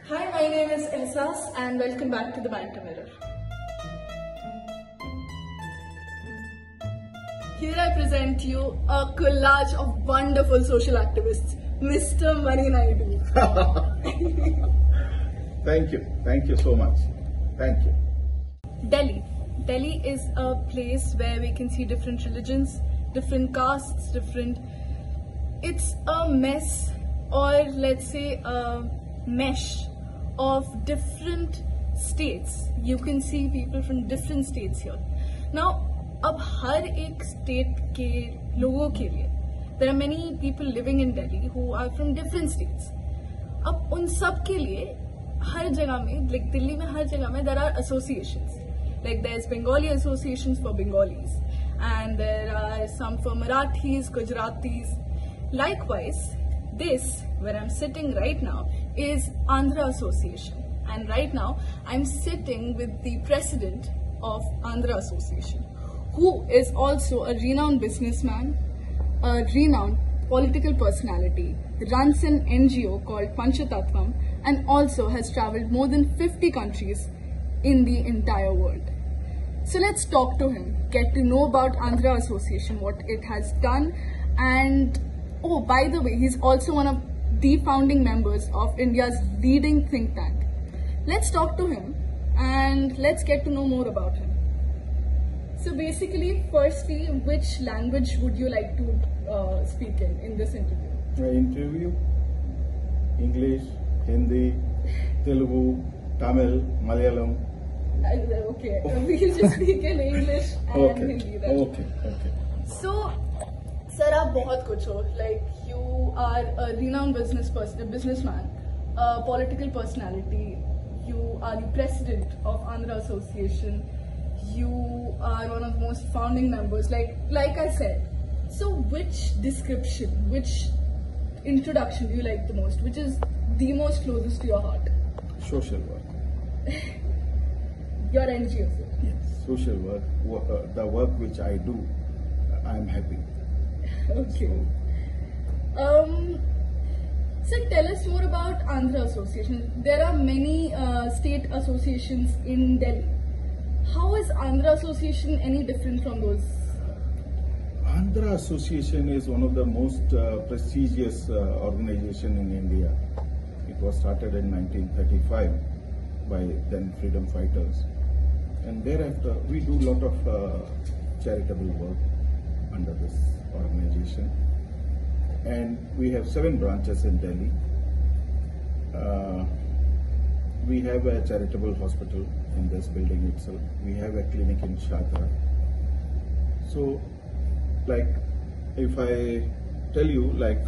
Hi, my name is Ehsas and welcome back to the Banter Mirror. Here I present you a collage of wonderful social activists, Mr. Mani Naidu. Thank you so much. Thank you. Delhi. Delhi is a place where we can see different religions, different castes, It's a mess, or let's say a mesh of different states. You can see people from different states here. Now, अब हर एक state के लोगों के लिए there are many people living in Delhi who are from different states. अब उन सब के लिए हर जगह में, like दिल्ली में हर जगह में there are associations. Like there's Bengali associations for Bengalis, and there are some for Marathis, Gujaratis. Likewise, this, where I'm sitting right now, is Andhra Association. And right now, I'm sitting with the president of Andhra Association, who is also a renowned businessman, a renowned political personality, runs an NGO called Panchatattvam, and also has traveled more than 50 countries in the entire world. So let's talk to him, get to know about Andhra Association, what it has done, and oh, by the way, he's also one of the founding members of India's leading think tank. Let's talk to him and let's get to know more about him. So basically, firstly, which language would you like to speak in this interview? Interview? English, Hindi, Telugu, Tamil, Malayalam. Okay, we'll just speak in English and Hindi then. Okay. So, sir, आप बहुत कुछ हो. Like you are a renowned businessman, a political personality. You are the president of Andhra Association. You are one of the most founding members. Like I said. So, which description, which introduction do you like the most? Which is the most closest to your heart? Social work. Your NGO, sir. Yes. Social work. The work which I do, I'm happy. Okay. So tell us more about Andhra Association. There are many state associations in Delhi. How is Andhra Association any different from those? Andhra Association is one of the most prestigious organization in India. It was started in 1935 by then freedom fighters, and thereafter we do a lot of charitable work under this organization, and we have 7 branches in Delhi. We have a charitable hospital in this building itself. We have a clinic in Shadra. So, like, if I tell you, like,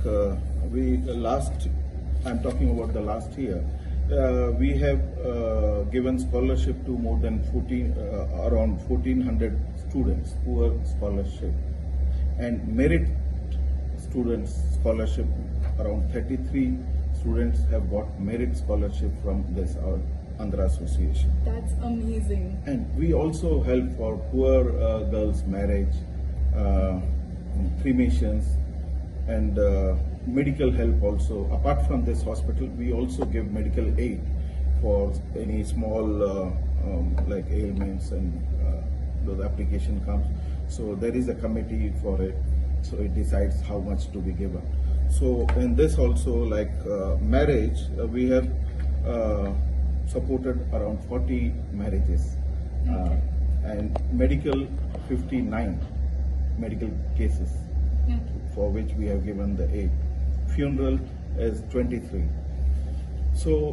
I'm talking about the last year, we have given scholarship to more than around 1400 students who are scholarship, and merit students scholarship, around 33 students have got merit scholarship from this our Andhra Association. That's amazing. And we also help for poor girls' marriage, cremations, and medical help also. Apart from this hospital, we also give medical aid for any small like ailments, and the application comes. So there is a committee for it. So it decides how much to be given. So in this also, like marriage, we have supported around 40 marriages, and medical 59 medical cases, for which we have given the aid. Funeral is 23. So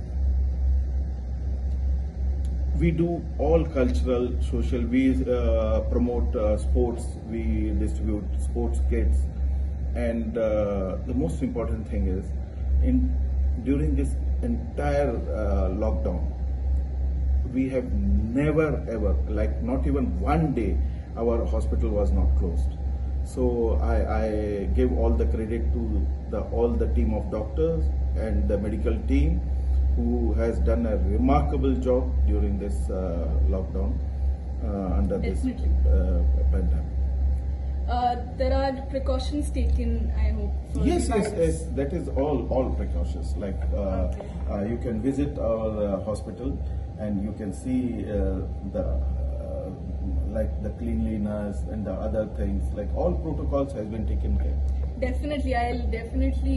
we do all cultural, social. We promote sports. We distribute sports kits, and the most important thing is, during this entire lockdown, we have never ever, like not even one day, our hospital was not closed. So I give all the credit to all the team of doctors and the medical team, who has done a remarkable job during this lockdown under this pandemic. there are precautions taken, I hope. For Yes, the yes, virus. yes. That is all precautions. Like you can visit our hospital and you can see the like the cleanliness and the other things. Like all protocols has been taken care. Definitely, I'll definitely,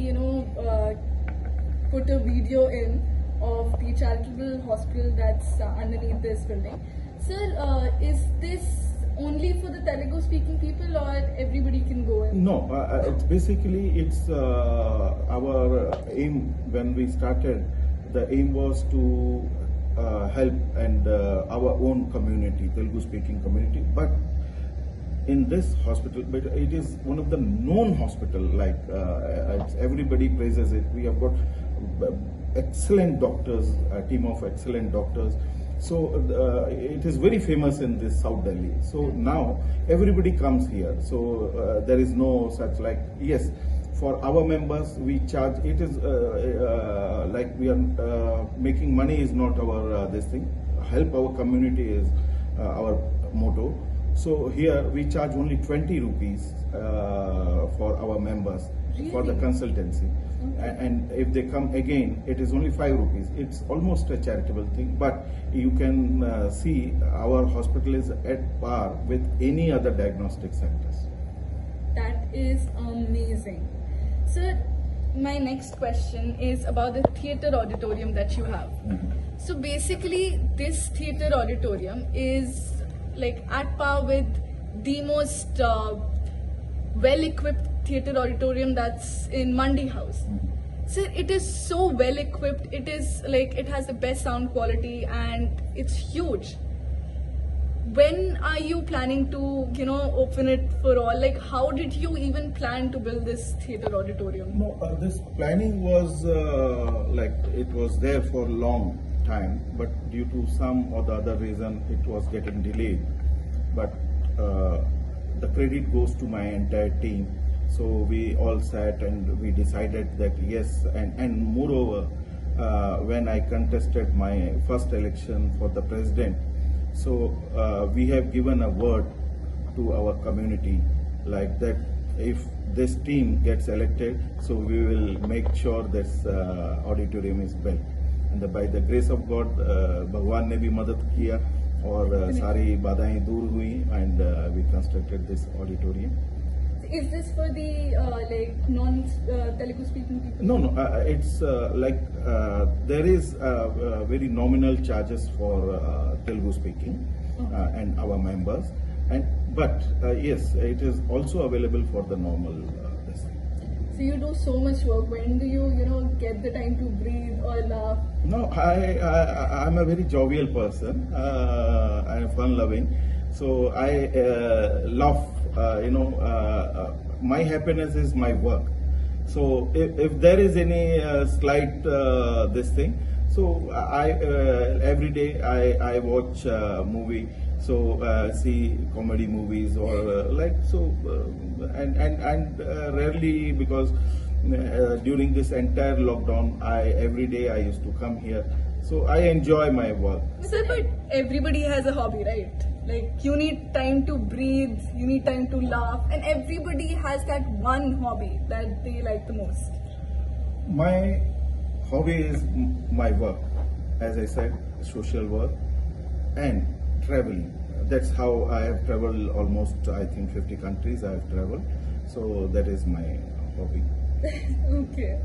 put a video in of the charitable hospital that's underneath this building. Sir, is this only for the Telugu speaking people or everybody can go in? No, it's basically it's our aim when we started. The aim was to help and our own community, Telugu speaking community, but in this hospital, but it is one of the known hospital. Like everybody praises it. We have got excellent doctors, a team of excellent doctors. So it is very famous in this South Delhi. So now everybody comes here. So there is no such like yes. For our members, we charge. It is like we are making money is not our this thing. Help our community is our motto. So here we charge only 20 rupees for our members for the consultancy. And if they come again, it is only 5 rupees. It's almost a charitable thing, but you can see our hospital is at par with any other diagnostic centers. That is amazing. Sir, my next question is about the theatre auditorium that you have. So basically, this theatre auditorium is like at par with the most well-equipped theatre auditorium that's in Mandi House. Sir, it is so well-equipped. It is like it has the best sound quality and it's huge. When are you planning to, open it for all? Like, how did you even plan to build this theatre auditorium? No, this planning was like it was there for a long time, but due to some or the other reason, it was getting delayed. But the credit goes to my entire team. So we all sat and we decided that yes, and moreover, when I contested my first election for the president, so we have given a word to our community like that if this team gets elected, so we will make sure this auditorium is built. And by the grace of God, Bhagwan ne bhi madad kiya और सारी बाधाएं दूर हुई and we constructed this auditorium. Is this for the like non-Telugu speaking people? No, it's like there is very nominal charges for Telugu speaking and our members, but yes, it is also available for the normal. So you do so much work. When do you get the time to breathe or laugh? No, I'm a very jovial person. I am fun-loving, so I love. My happiness is my work. So if there is any slight this thing, so I every day I watch movie. So see comedy movies or like so, and rarely because during this entire lockdown, every day I used to come here. So I enjoy my work. Sir, but everybody has a hobby, right? Like you need time to breathe, you need time to laugh, and everybody has that one hobby that they like the most. My hobby is my work, as I said, social work and traveling. That's how I have traveled almost, I think, 50 countries I have traveled. So that is my hobby. Okay.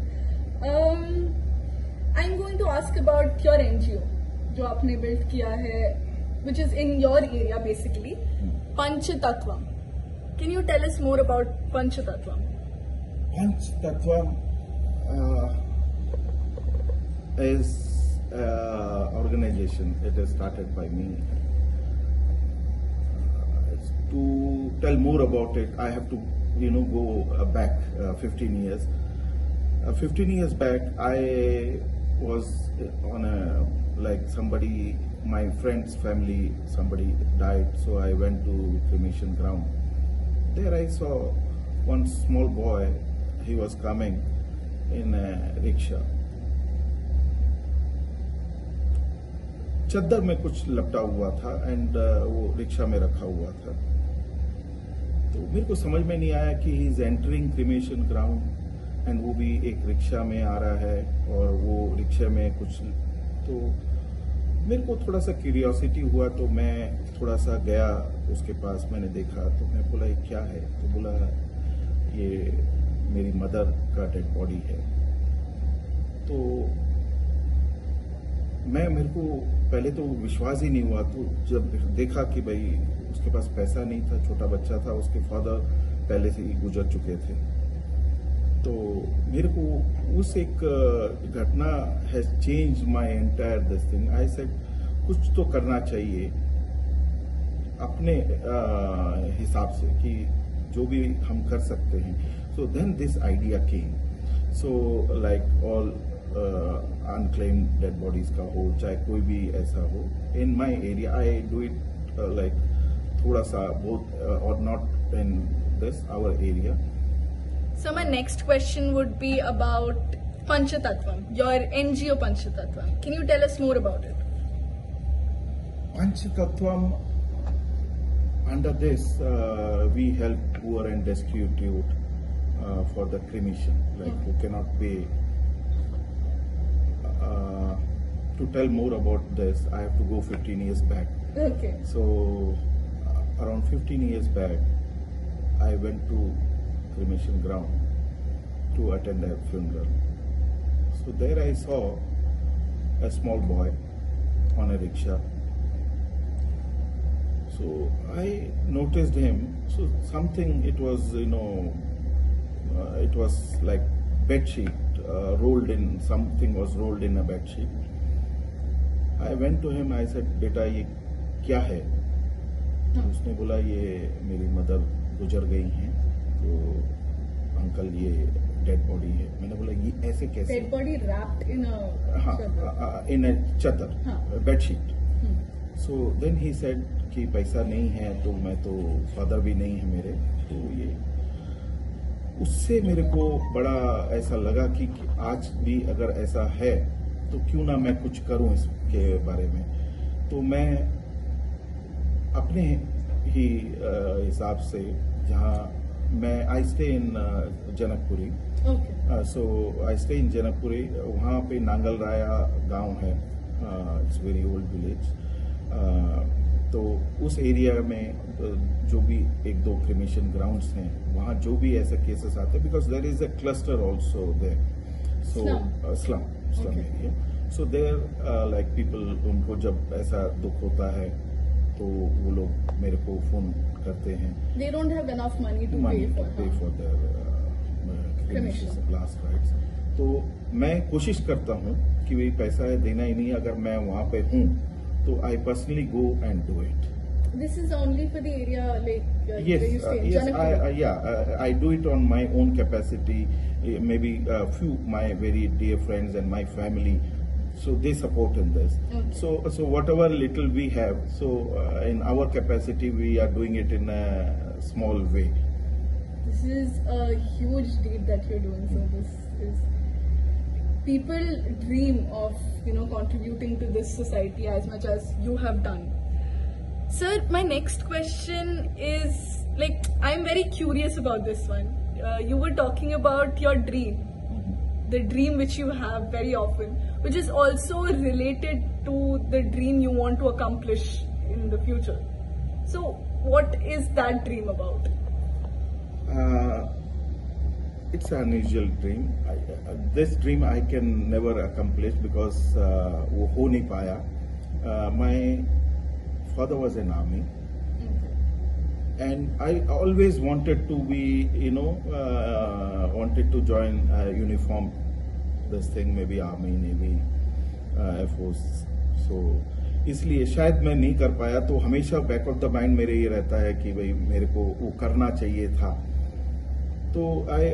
I'm going to ask about your NGO, जो आपने build किया है, which is in your area basically, Panchtatvam. Can you tell us more about Panchtatvam? Panchtatvam is organization. It is started by me. To tell more about it, I have to, go back 15 years. 15 years back, I was on somebody, my friend's family, somebody died, so I went to cremation ground. There I saw one small boy, he was coming in a rickshaw. चद्दर में कुछ लपटा हुआ था and वो rickshaw में रखा हुआ था. तो मेरे को समझ में नहीं आया कि he is entering cremation ground and वो भी एक रिक्शा में आ रहा है और वो रिक्शा में कुछ, तो मेरे को थोड़ा सा क्यूरियोसिटी हुआ तो मैं थोड़ा सा गया उसके पास, मैंने देखा तो मैं बोला ये क्या है, तो बोला ये मेरी मदर का डेड बॉडी है। तो मेरे को पहले तो विश्वास ही नहीं हुआ, तो जब देखा कि भाई उसके पास पैसा नहीं था, छोटा बच्चा था, उसके फादर पहले से ही गुजर चुके थे, तो मेरे को उस एक घटना has change my entire this thing. I said कुछ तो करना चाहिए अपने हिसाब से कि जो भी हम कर सकते हैं। So then this idea came, so like all unclaimed dead bodies का हो, चाहे कोई भी ऐसा हो, in my area I do it like थोड़ा सा बहुत और not in this our area. So my next question would be about Panchatattvam, your NGO Panchatattvam. Can you tell us more about it? Panchatattvam, under this, we help poor and destitute for the cremation, like who cannot pay. To tell more about this, I have to go 15 years back. Okay. So, around 15 years back, I went to cremation ground to attend a funeral. So there I saw a small boy on a rickshaw. So I noticed him. So something, it was, it was like bed sheet rolled in, something was rolled in a bed sheet. I went to him, I said, बेटा ये क्या है? उसने बोला ये मेरी mother गुजर गई हैं, तो अंकल ये डेड बॉडी है। मैंने बोला ये ऐसे कैसे? Dead body wrapped in a in a चादर, bedsheet. So then he said कि पैसा नहीं है, तो मैं तो फादर भी नहीं है मेरे, तो ये उससे मेरे को बड़ा ऐसा लगा कि आज भी अगर ऐसा है तो क्यों ना मैं कुछ करूं इसके बारे में। तो मैं अपने ही हिसाब से, जहाँ मैं I stay in Janakpuri, so I stay in Janakpuri, वहाँ पे नांगल राया गांव है, इट्स वेरी ओल्ड विलेज। तो उस एरिया में जो भी एक दो क्रिमेशन ग्राउंड्स हैं, वहाँ जो भी ऐसे केसेस आते हैं, because there is a cluster also there, so slum area, so there like people, उनको जब ऐसा दुख होता है तो वो लोग मेरे को फोन करते हैं। They don't have enough money to pay for their cremation last rites। तो मैं कोशिश करता हूँ कि भाई पैसा है देना ही नहीं, अगर मैं वहाँ पे हूँ तो I personally go and do it। This is only for the area like yes, where you stay, yes, I do it on my own capacity, maybe a few my very dear friends and my family, so they support in this. Okay. So whatever little we have, so in our capacity we are doing it in a small way. This is a huge deed that you're doing. So this is, people dream of contributing to this society as much as you have done. Sir, my next question is, like, I'm very curious about this one. You were talking about your dream, the dream which you have very often, which is also related to the dream you want to accomplish in the future. So, what is that dream about? It's an unusual dream. This dream I can never accomplish because वो हो नहीं पाया. My father was in army, and I always wanted to be, wanted to join uniform, this thing, maybe army, navy, air force. So इसलिए शायद मैं नहीं कर पाया, तो हमेशा बैक ऑफ द माइंड मेरे ये रहता है कि भाई मेरे को वो करना चाहिए था। तो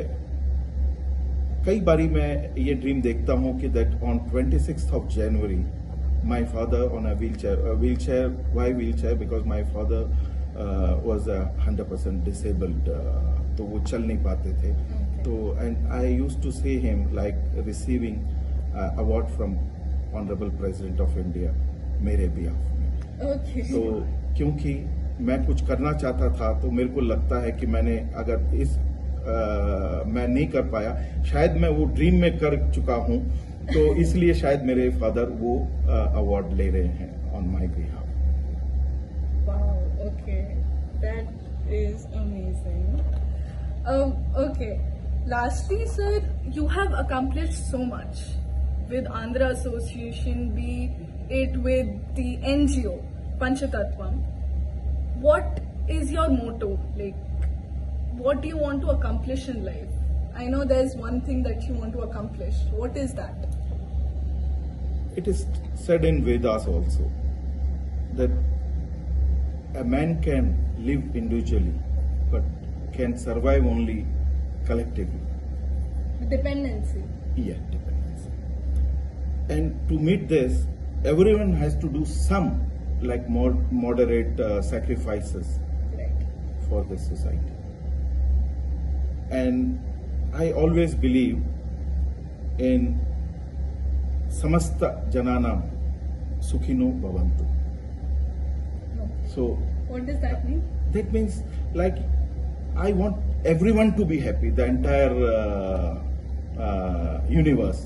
कई बारी मैं ये ड्रीम देखता हूँ कि that on 26th of January my father on a wheelchair, why wheelchair, because my father was 100% disabled, तो वो चल नहीं पाते थे। तो and I used to see him like receiving award from Honorable President of India मेरे behalf में। Okay. तो क्योंकि मैं कुछ करना चाहता था तो मेरे को लगता है कि मैंने अगर मैं नहीं कर पाया, शायद मैं वो ड्रीम में कर चुका हूं, तो इसलिए शायद मेरे फादर वो अवार्ड ले रहे हैं on my behalf. Wow, okay, that is amazing. Okay, lastly, sir, you have accomplished so much with Andhra Association, be it with the NGO Panchatattvam. What is your motto? Like, what do you want to accomplish in life? I know there's one thing that you want to accomplish. What is that? It is said in Vedas also that a man can live individually but can survive only collectively. Dependency. Yeah, dependency. And to meet this, everyone has to do some like more moderate sacrifices Right. for this society. And I always believe in samasta jananam sukhino bhavantu. No. So What does that mean? that means like I want everyone to be happy, the entire universe,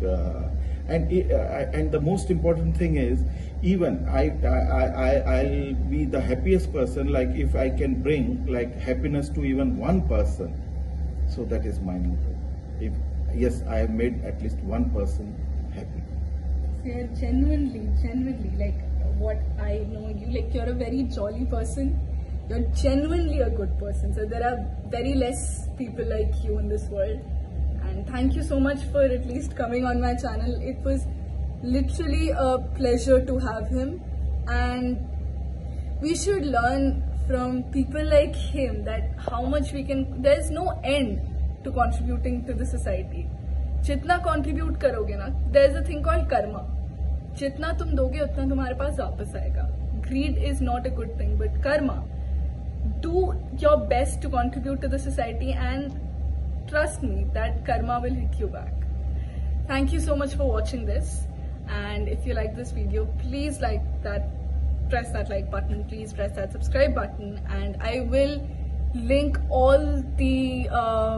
and the most important thing is, even I'll be the happiest person like if I can bring like happiness to even one person. So that is my motto. If yes, I have made at least one person happy. So you're genuinely, like what I know you, like you're a very jolly person. You're genuinely a good person. So there are very less people like you in this world. And thank you so much for at least coming on my channel. It was literally a pleasure to have him. And we should learn from people like him that how much we can, there's no end to contributing to the society. जितना contribute करोगे ना, there's a thing called karma. जितना तुम दोगे उतना तुम्हारे पास वापस आएगा. Greed is not a good thing, but karma. Do your best to contribute to the society and trust me that karma will hit you back. Thank you so much for watching this, and if you like this video, please like that, press that like button, please press that subscribe button, and I will link all the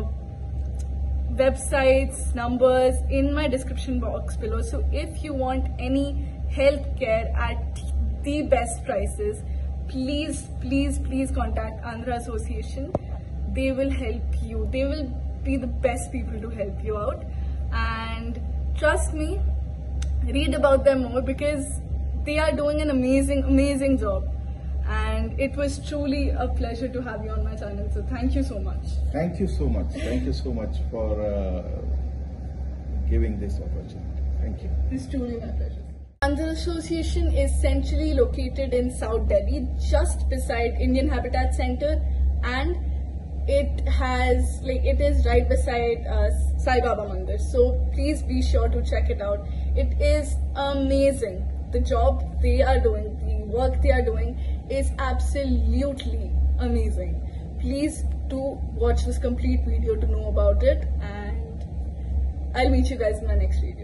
websites, numbers in my description box below. So if you want any healthcare at the best prices, please contact Andhra Association. They will help you. They will be the best people to help you out, and trust me, read about them more because they are doing an amazing job, and it was truly a pleasure to have you on my channel. So thank you so much. Thank you so much. Thank you so much for giving this opportunity. Thank you. It's truly my pleasure. Andhra Association is centrally located in South Delhi, just beside Indian Habitat Center, and it is right beside Sai Baba Mandir. So please be sure to check it out. It is amazing. The job they are doing, the work they are doing is absolutely amazing. Please do watch this complete video to know about it, and I'll meet you guys in my next video.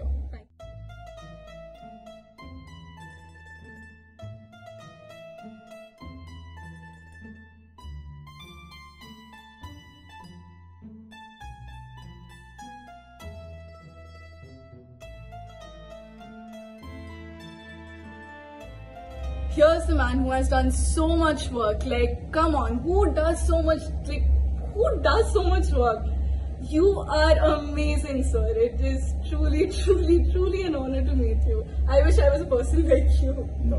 Here's the man who has done so much work. Like, come on, who does so much work? You are amazing, sir. It is truly an honor to meet you. I wish I was a person like you. No,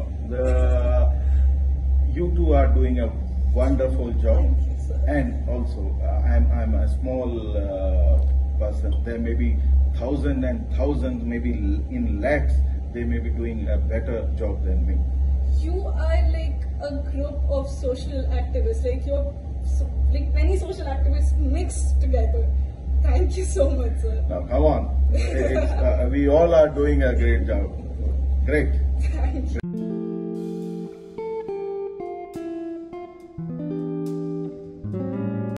you two are doing a wonderful job. Thank you, sir. And also, I'm a small person. There may be thousands and thousands, maybe in lakhs, they may be doing a better job than me. You are like a group of social activists. Like you're like many social activists mixed together. Thank you so much, sir. Now, come on. We all are doing a great job. Great. Thank you.